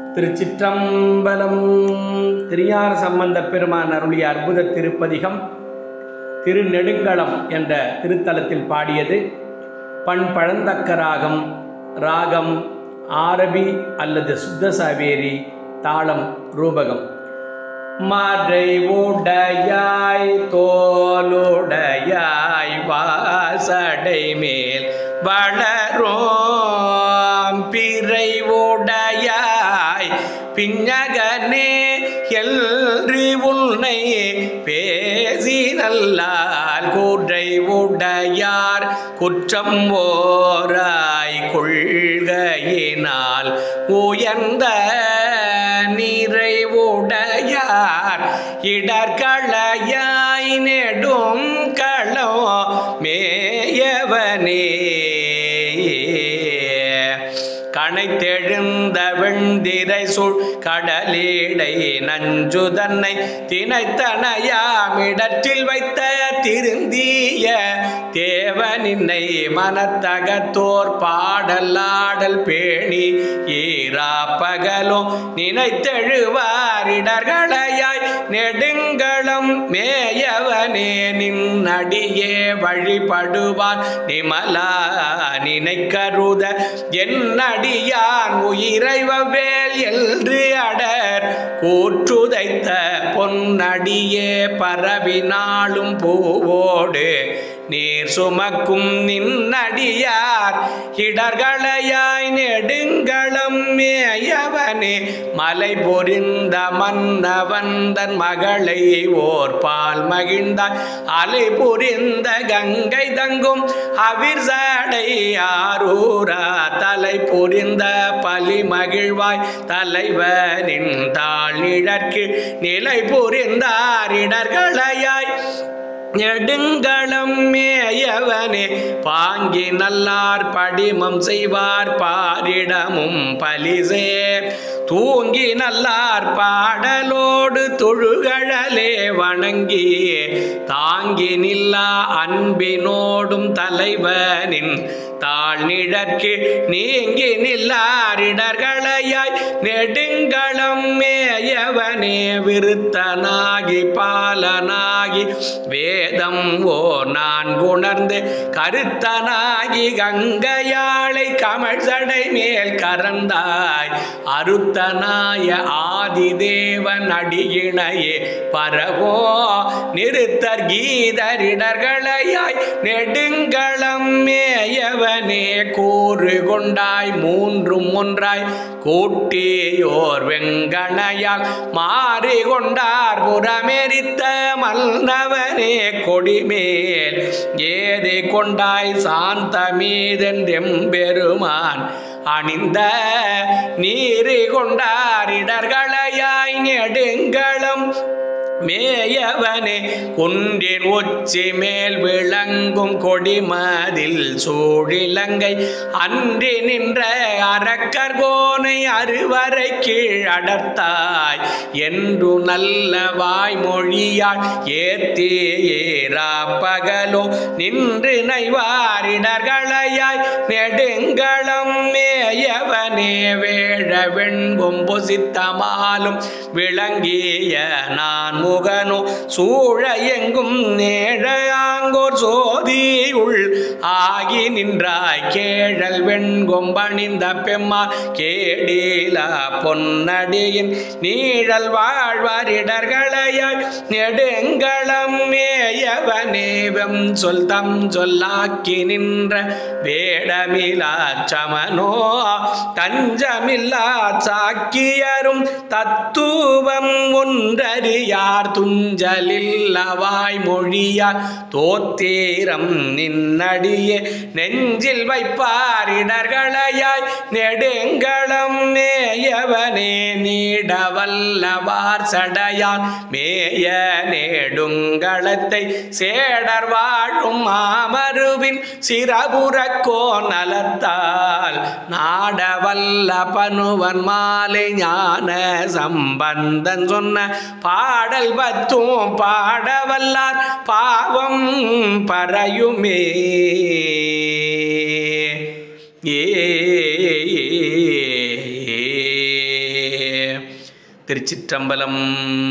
திருச்சிற்றம்பலம். திருஞான சம்பந்தப் பெருமான் அருளிய அற்புத திருப்பதிகம் திருநெடுங்களம் என்ற திருத்தலத்தில் பாடியது. பண் பழந்தக்க ராகம், ராகம் ஆரபி அல்லது சுத்த சாவேரி, தாளம் ரூபகம். மறைவுடையாய் தோளுடையாய் வாசடை மேல் வளரும் பிறைவுடையாய் பிஞகனே எல்றி உன்னை பேசி நல்லால் கூற்றை உடையார் குற்றம் ஓராய் கொள்கையினால் உயர்ந்த நிறைவுடையார் இடர்களையாய் நெடும் களோ மேயவனே கனைத்தெழுந்த வெண்திரை சூழ் கடலீடை நஞ்சு தன்னை தினைத்தனையாமிடற்றில் வைத்த திருந்திய தேவனின்னை மனத்தகத்தோர் பாடலாடல் பேணி ஈராப்பகலும் நினைத்தெழுவாரிடர்களையாய் நெடுங்களம் மேயவனே நின்னடியே வழிபடுவான் நிமலா நினைக்கருத என்னடியான் உயிரைவேல் என்று அடர் கூற்றுதைத்த பொன்னடியே பரவினாலும் பூவோடு நீர் சுமக்கும் நின்னடியார் இடர்களையாய் நெடுங்களம் மேயவனே மலை பொறிந்த மன்னவந்தன் மகளை ஓர் பால் மகிழ்ந்தாய் அலை புரிந்த கங்கை தங்கும் அவிர் சடை ஆரூரா தலை புரிந்த பலி மகிழ்வாய் தலைவனின் தாழ் நிழற்கு நிலை புரிந்தார் இடர்களையாய் நெடுங்களம் மேயவனே பாங்கி நல்லார் படிமம் செய்வார் பாரிடமும் பலிசேர் தூங்கி நல்லார் பாடலோடு தொழுகழலே வணங்கி தாங்கி நில்லா அன்பினோடும் தலைவனின் தாழ் நிழற்கு நீங்கி நில்லாரிடர்களையாய் நெடுங்களம் மேயவனே விருத்தனாகி பாலனாகி வேதம் ஓர் நான் உணர்ந்து கருத்தனாகி கங்கையாளை கமழ் சடை மேல் கரந்தாய் அருத்தனாய ஆதிதேவன் அடியினையே பரவோ நிறுத்தர் கீதரிடர்களையாய் நெடுங்களம் மேயவனே கூறு கொண்டாய் மூன்றும் ஒன்றாய் கூட்டியோர் வெங்கணையால் மாறி கொண்டார் புறமெரித்த மன்னவனே கொடிமேல் ஏதி கொண்டாய் சாந்தமீதெம்பெருமான் அணிந்த நீரி கொண்டார் இடர்களையாய் நெடுங்களம் மேயவனே குன்றின் உச்சி மேல் விளங்கும் கொடிமதில் சூழிலங்கை அன்றி நின்ற அரக்கர்கோனை அறுவரை கீழ் அடர்த்தாய் என்று நல்ல வாய்மொழியால் ஏத்தி ஏராப்பகலோ நின்று நைவாரிடர்களையாய் நெடுங்களம் மேயவனே வேழ வெண்கொம்பு சித்தமாலும் விளங்கிய நான் முகனோ சூழ எங்கும் நேழாங்கோர் சோதியுள் ஆகி நின்றாய் கேழல் வெண்கொம்பணிந்த பெம்மா கேடீலா பொன்னடியின் நீழல் வாழ்வாரிடர்களையாய் நெடுங்களம் மேயவனேவம் சொல் தம் சொல்லாக்கி நின்ற வேடமிலா சமனோ தஞ்சமில்லா சாக்கியரும் தத்துவம் ஒன்றறியார் துஞ்சலில்லவாய் மொழியார் தோத்தீரம் நின்னடியே நெஞ்சில் வைப்பாரிடர்களையாய் நெடுங்களம் மேயவனே நீடவல்லவார் சடையான் மேய நெடுங்களத்தை சேடர் வாழும் மாமருவின் சிறபுறக்கோ நலத்தால் நாடவல்ல பனுவன் மாலை ஞான சம்பந்தன் சொன்ன பாடல் பத்தும் பாடவல்லார் பாவம் பறையுமே. ஏ திருச்சிற்றம்பலம்.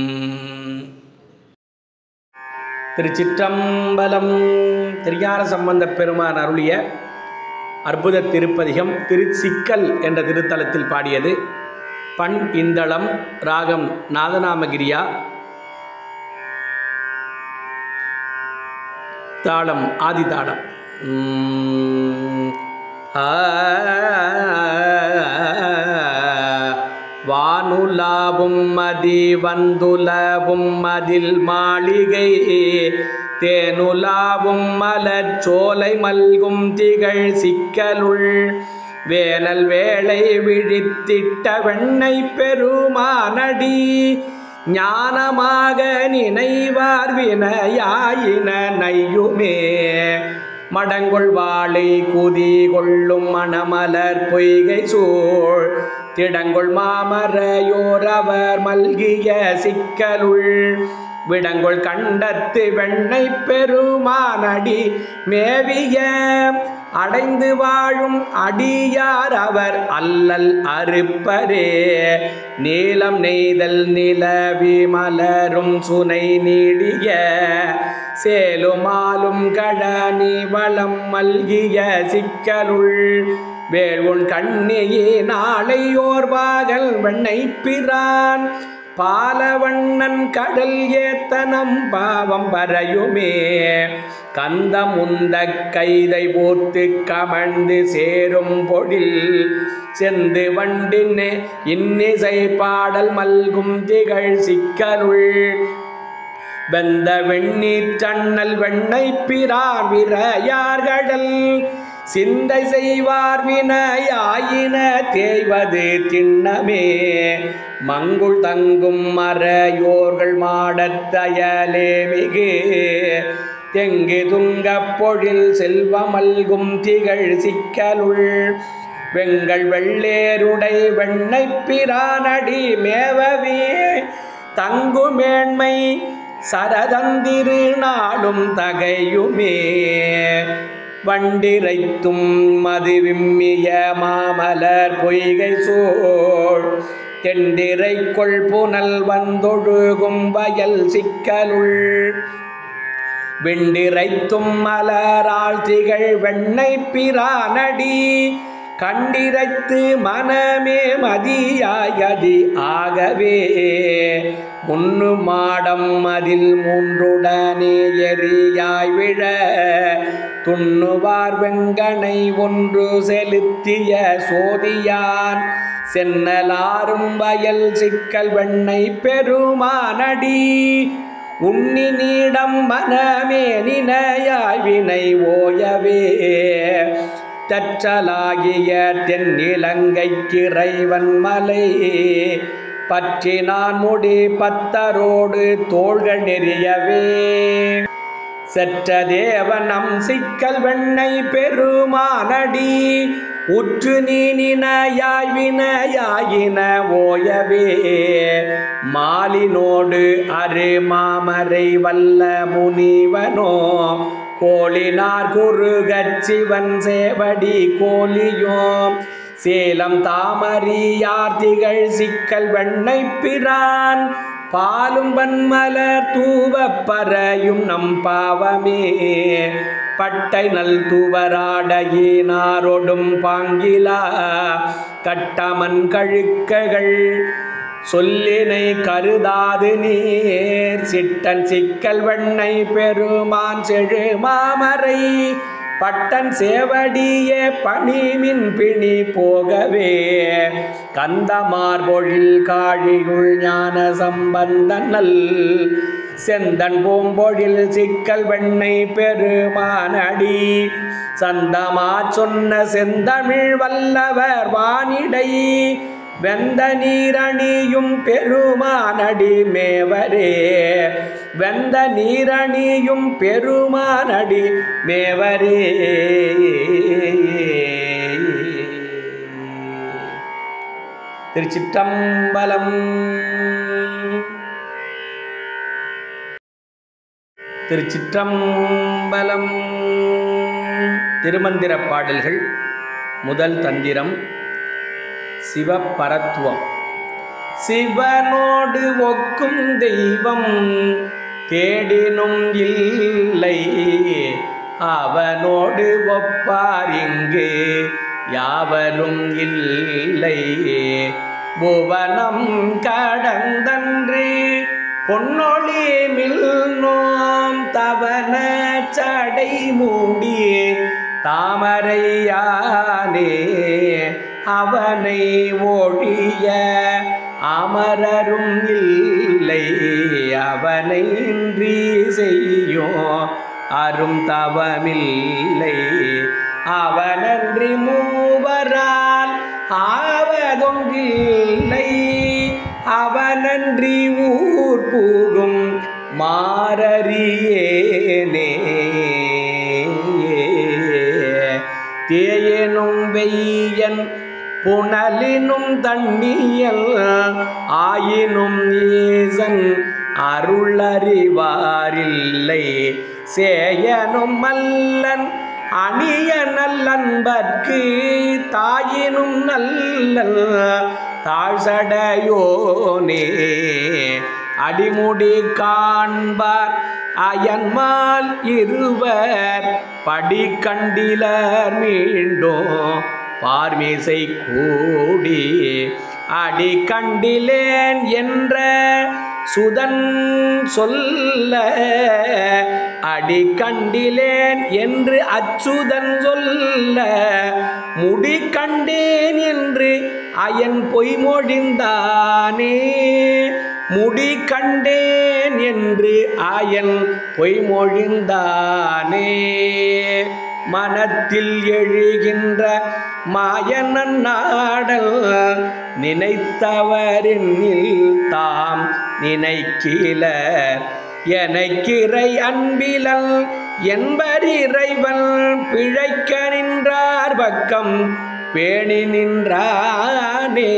திருச்சிற்றம்பலம். திருஞான சம்பந்தப் பெருமான் அருளிய அற்புத திருப்பதிகம் திருச்சிக்கல் என்ற திருத்தலத்தில் பாடியது. பண் இந்தளம், ராகம் நாதநாமகிரியா, தாளம் ஆதிதாளம். வானுலாவும் மதி வந்துலவும் மதில் மாளிகை தேனுலாவும் மலர்ச்சோலை மல்கும் திகழ் சிக்கலுள் வேனல் வேளை விழித்திட்ட வெண்ணை பெருமானடி ஞானமாக நினைவார் வினையாயின நையுமே மடங்கொள் வாழை குதி கொள்ளும் மணமலர் பொய்கை சூழ் திடங்கொள் மாமரையோரவர் மல்கிய சிக்கலுள் விடங்கொள் கண்டத்து வெண்ணை பெருமானடி மேவிய அடைந்து வாழும் அடியார் அவர் அல்லல் அறுப்பரே நீலம் நெய்தல் நிலவி மலரும் சுனை நீடிய சேலுமாலும் கழனி வளம் மல்கிய சிக்கலுள் வேள்வுன் கண்ணியே நாளையோர் பாகல் வெண்ணை பிரான் பாலவண்ணன் கடல் ஏத்தனம் பாவம் பறையுமே கந்த முந்த கைதை போர்த்து கமழ்ந்து சேரும் பொழில் செந்து வண்டின் இன்னிசை பாடல் மல்கும் திகழ் சிக்கலுள் வெந்த வெண்ணீர் சன்னல் வெண்ணை பிரான் விரையார்கடல் சிந்தை செய்வார் வினையாயின தேய்வது திண்ணமே மங்குள் தங்கும் மறையோர்கள் மாடத்தயலே மிகு தெங்கு துங்க பொழில் செல்வமல்கும் திகழ் சிக்கலுள் வெங்கள் வெள்ளேருடை வெண்ணை பிரானடி மேவவே தங்கு மேன்மை சரதந்திரு நாளும் தகையுமே வண்டிரைத்தும் மதுவிம்மிய மாமலர் பொய்கை சூழ் தெண்டிரை கொள் புனல் வந்தொழுகும் வயல் சிக்கலுள் வெண்டிரைத்தும் மலராள் திகழ் வெண்ணை பிரானடி கண்டிரைத்து மனமே மதியாயதி ஆகவே முன்னு மாடம் அதில் மூன்றுடனே எரியாய் விழ துண்ணுவார் வெங்கனை ஒன்று செலுத்திய சோதியான் சென்னலாரும் வயல் சிக்கல் வெண்ணை பெருமானடி உண்ணி நீடம் மனமே நினையாய் வினை ஓயவே தற்றலாகிய தென்னிலங்கைக்கு இறைவன் மலை பற்றினான் முடி பத்தரோடு தோள்கள் நெறியவே செற்ற தேவனம் சிக்கல் வெண்ணை பெருமானடி உற்று நீ நினையாய் வினையாயின ஓயவே மாலினோடு அரு மாமரை வல்ல முனிவனோ கோளினார் குருகச் சிவன் சேவடி கோலியோம் சேலம் தாமரியார் திகழ் சிக்கல் வெண்ணை பிரான் பாலும் வன்மலர் தூவப் பறையும் நம் பாவமே பட்டை நல் தூவராடையினாரோடும் பாங்கிலா கட்டமன் கழுக்ககள் சொல்லினை கருதாது நீர் சிட்டன் சிக்கல் வெண்ணை பெருமான் செழு மாமரை பட்டன் சேவடியே பணிமின் பிணி போகவே கந்தமார் பொழில் காழியுள் ஞான சம்பந்தனல் செந்தன் பூம்பொழில் சிக்கல் வெண்ணை பெருமானடி சந்தமா சொன்ன செந்தமிழ் வல்லவர் வானிடை வெந்த நீரணியும் பெருமானடி மேவரே வெந்த நீரணியும் பெருமானடி மேவரே. திருச்சிற்றம்பலம். திருச்சிற்றம்பலம். திருமந்திர பாடல்கள். முதல் தந்திரம் சிவபரத்துவம். சிவனோடு ஒக்கும் தெய்வம் தேடினும் இல்லை, அவனோடு ஒப்பார் இங்கு யாவரும் இல்லை. புவனம் கடந்தன்று பொன்னொழி மில்நோம் தவன சடை மூடி தாமரையானே, அவனை ஒழிய அமரரும் இல்லை, அவனை இன்றி செய்யும் அரும் தவமில்லை. அவனன்றி மூவரால் ஆவதொன்றில்லை, அவனன்றி ஊர் பூகும் மாறறியேனே. தேயனும் வெய்யன் புனலினும் தண்ணியல் ஆயினும் ஈசன் அருளறிவாரில்லை, சேயனும் மல்லன் அணிய நல்லன்பர்க்கு தாயினும் நல்லல் தாழ்சடையோனே. அடிமுடி காண்பார் அயன்மால் இருவர் படி கண்டிலர் மீண்டும் பார்மிசை கூடி அடி கண்டிலேன் என்ற சுதன் சொல்ல, அடி கண்டிலேன் என்று அச்சுதன் சொல்ல, முடி கண்டேன் என்று அயன் பொய்மொழிந்தானே, முடி கண்டேன் என்று அயன் பொய்மொழிந்தானே. மனத்தில் எழுகின்ற மாயனன் நாடல் நினைத்தவரில் தாம் நினைக்கிலர், எனக்கிறை அன்பிலல் என்பர் இறைவன் பிழைக்க நின்றார் பக்கம் பேணி நின்றானே.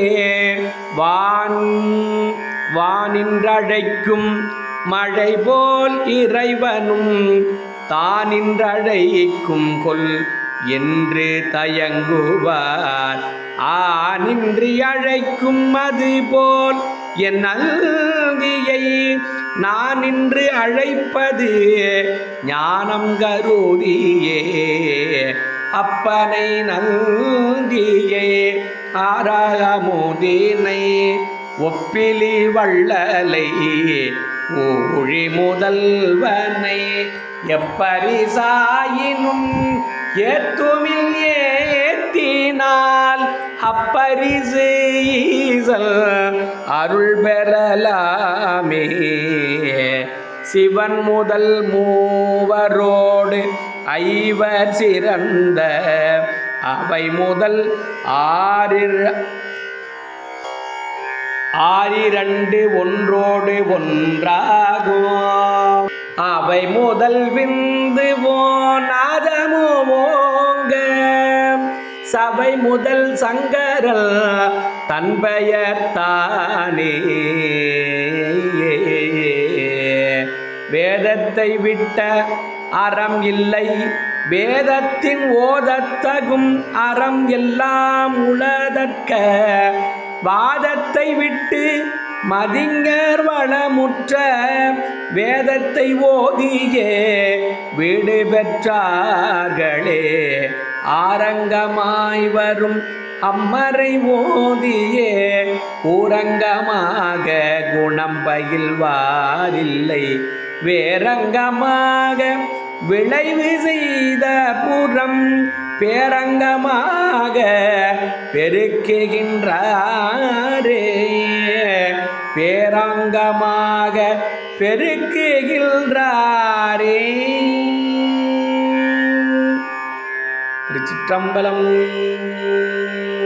வானின்றழைக்கும் மழை போல் இறைவனும் தானின்றழைக்கும் கொல் என்று தயங்குவார், ஆனின்றி அழைக்கும் அது போல் என் நல்கியை நான் இன்று அழைப்பது ஞானம் கருதியே. அப்பனை நல்கியே ஆறாமுதினை ஒப்பிலி வள்ளலை ஊழி முதல்வனை எப்பரிசாயினும் ஏத்துமில் ஏத்தினால் அப்பரிசு ஈசல் அருள் பெறலாமே. சிவன் முதல் மூவரோடு ஐவர் சிறந்த அவை முதல் ஆறிரண்டு ஒன்றோடு ஒன்றாகும், அவை முதல் விந்து நாதமுமோங்க சபை முதல் சங்கரல் தன் பெயர் தானே. வேதத்தை விட்ட அறம் இல்லை, வேதத்தின் ஓதத்தகும் அறம் எல்லாம் உளதற்க, வாதத்தை விட்டு மதிஞர் வளமுற்ற வேதத்தை ஓதியே வீடு பெற்றார்களே. ஆரங்கமாய் வரும் அம்மரை ஓதியே ஊரங்கமாக குணம் பயில்வாரில்லை, வேரங்கமாக விளைவு செய்த புறம் பேரங்கமாக பெருக்குகின்றாரே. பேரங்கமாக பெருக்குகின்றாரே. திருச்சிற்றம்பலம்.